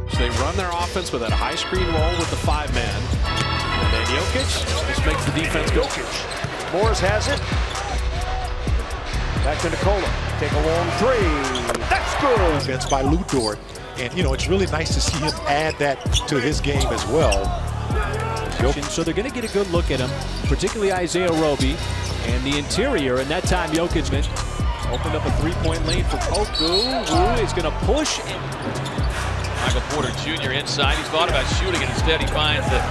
So they run their offense with that high screen roll with the 5-man. And then Jokic just makes the defense go. Morris has it. Back to Nikola. Take a long three. That's good. Defense by Lu Dort. And, you know, it's really nice to see him add that to his game as well. So they're going to get a good look at him, particularly Isaiah Roby and the interior. And that time, Jokic opened up a three-point lane for Poku, who is going to push. Michael Porter Jr. inside. He's thought about shooting, and instead he finds the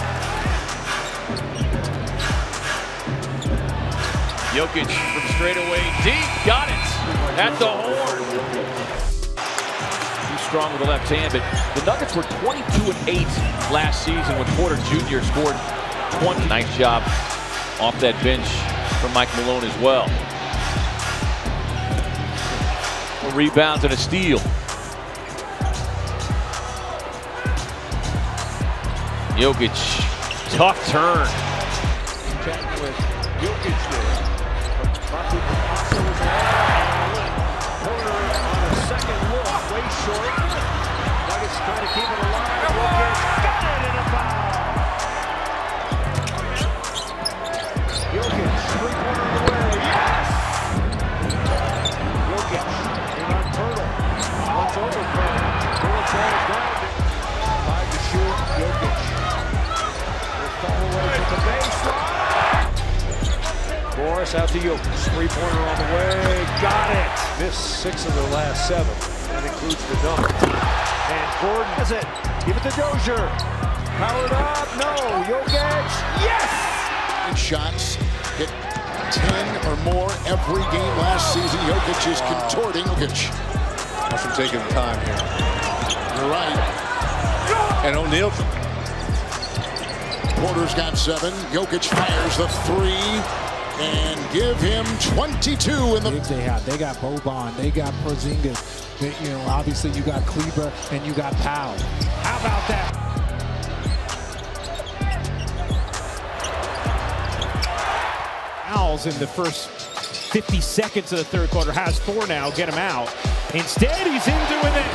Jokic from straight away deep. Got it at the horn. He's strong with the left hand, but the Nuggets were 22-8 last season when Porter Jr. scored 20. Nice job off that bench from Mike Malone as well. Rebounds and a steal. Jokic, tough turn. Chatting with Jokic there. Porter on a second look, way short. Nuggets trying to keep it alive. Jokic got it in a foul. Jokic, three-pointer on the way. Yes! Jokic, in on Turtle. Once over from him. Turtle falls down. 5 to shoot. Jokic. Morris out to Jokic. Three-pointer on the way. Got it. Missed 6 of the last 7. That includes the dunk. And Gordon has it. Give it to Dozier. Powered up. No. Jokic. Yes! Shots. Hit 10 or more every game last season. Jokic is contorting. Jokic. That's him taking the time here. You're right. And O'Neal. Porter's got 7. Jokic fires the 3 and give him 22 in the. They got Boban, they got Porzingis. You know, obviously you got Kleber and you got Powell. How about that? Fouls in the first 50 seconds of the third quarter. Has 4 now. Get him out. Instead, he's in doing it.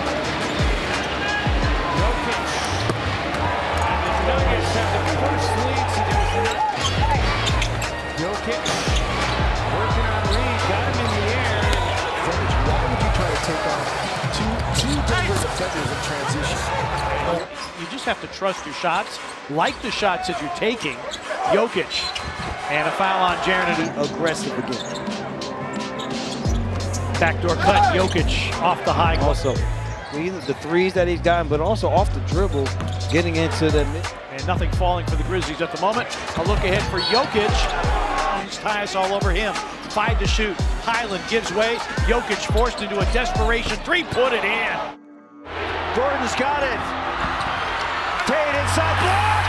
Nuggets have the first lead, so there was not. Jokic working on Reed, got him in the air. Why would you try to take on two Denver defenders in transition? You just have to trust your shots, like the shots that you're taking. Jokic, and a foul on Jaren, aggressive again. Backdoor cut, Jokic off the high. Also, either the threes that he's gotten, but also off the dribble, getting into the mid. And nothing falling for the Grizzlies at the moment. A look ahead for Jokic. Tyus all over him. 5 to shoot. Highland gives way. Jokic forced into a desperation 3. Put it in. Gordon's got it. Tate inside block.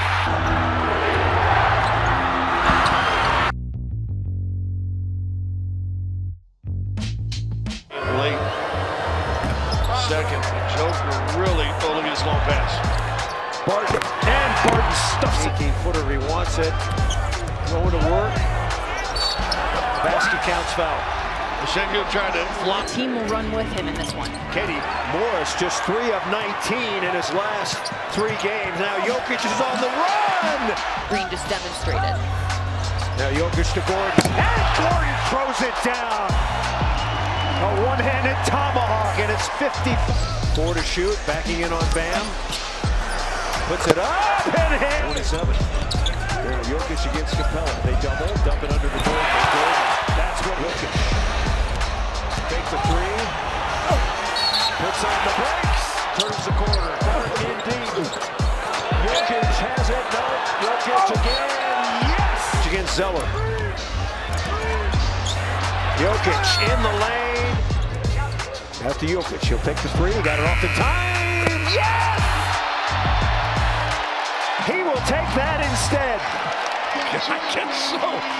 Late second. Joker really look at his long pass. Barton, and Barton stuffs it. 18-footer, he wants it. Going to work. Basket counts foul. Sengun tried to flop. Team will run with him in this one. Katie Morris just 3 of 19 in his last 3 games. Now Jokic is on the run. Green just demonstrated. Now Jokic to Gordon, and Gordon throws it down. A one-handed tomahawk, and it's 50. 4 to shoot, backing in on Bam. Puts it up and in. 27. There, Jokic against Capella. They double, dump it under the door. That's what Jokic. Take the 3. Puts on the brakes. Turns the corner. Back in deep. Jokic has it. No. Jokic again. Yes! Against Zeller. Jokic in the lane. Out to Jokic. He'll take the 3. He got it off the time. Yes! He will take that instead. I guess so.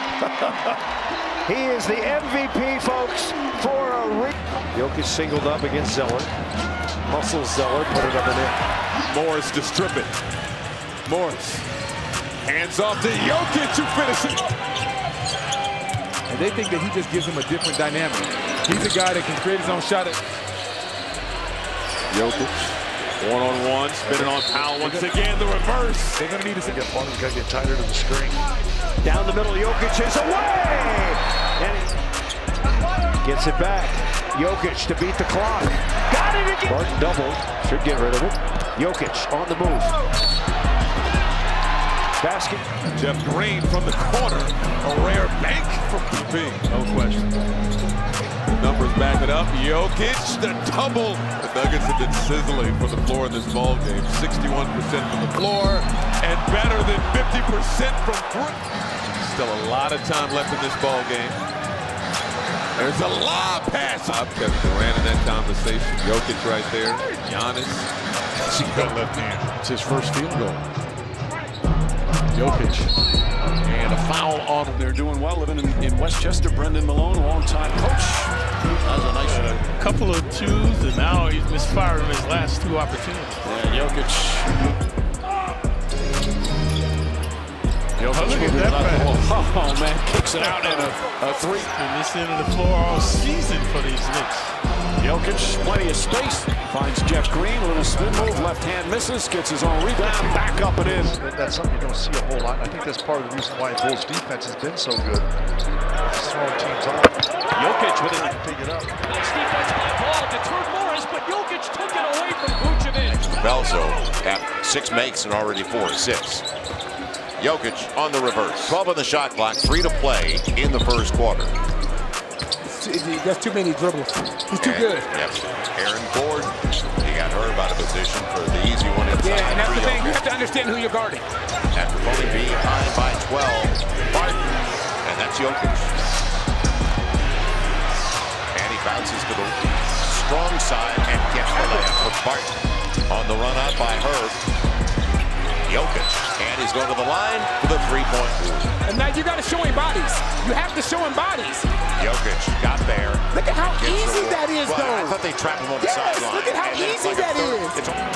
He is the MVP, folks, for a Jokic singled up against Zeller. Muscles Zeller, put it up and in. Morris to strip it. Morris. Hands off to Jokic to finish it. And they think that he just gives him a different dynamic. He's a guy that can create his own shot. Jokic One-on-one, spinning on Powell once again, the reverse. They're going to need to Get Barton's got to get tighter to the screen. Down the middle, Jokic is away! And he gets it back. Jokic to beat the clock. Got it again! Barton doubled. Should get rid of it. Jokic on the move. Basket. Jeff Green from the corner. A rare bank from DP. No question. The numbers back it up. Jokic, the double. The Nuggets have been sizzling from the floor in this ball game. 61% from the floor and better than 50% from three. Still a lot of time left in this ball game. There's a lob pass. Kevin Durant in that conversation. Jokic right there. Giannis. See that left hand. It's his first field goal. Jokic. And a foul on him. They're doing well living in Westchester. Brendan Malone, longtime coach. That was a nice couple of twos, and now he's misfired on his last two opportunities. Yeah, Jokic. Jokic look at that pass. Oh, man, kicks it out and a three. And this end of the floor all season for these Knicks. Jokic, plenty of space, finds Jeff Green, a little spin move, left hand misses, gets his own rebound, back up and in. That's something you don't see a whole lot. I think that's part of the reason why Bulls defense has been so good. Just throwing teams off. Jokic with it. Pick it up. Nice defense by Paul to turn Morris, but Jokic took it away from Vucevic. Belzo at 6 makes and already 4-6. Jokic on the reverse. 12 on the shot clock, 3 to play in the first quarter. That's too many dribbles. He's too good. Yep. Aaron Gordon. He got hurt out of position for the easy one inside. Yeah, and that's the thing. You have to understand who you're guarding. After only being behind by 12, Barton. And that's Jokic. And he bounces to the strong side and gets the layup with Barton. On the run out by Herb. Jokic. And he's going to the line for the three-point move. And now you got to show him bodies. You have to show him bodies. Jokic got there. Look at how easy that is, though. I thought they trapped him on the sideline. Look at how easy that is.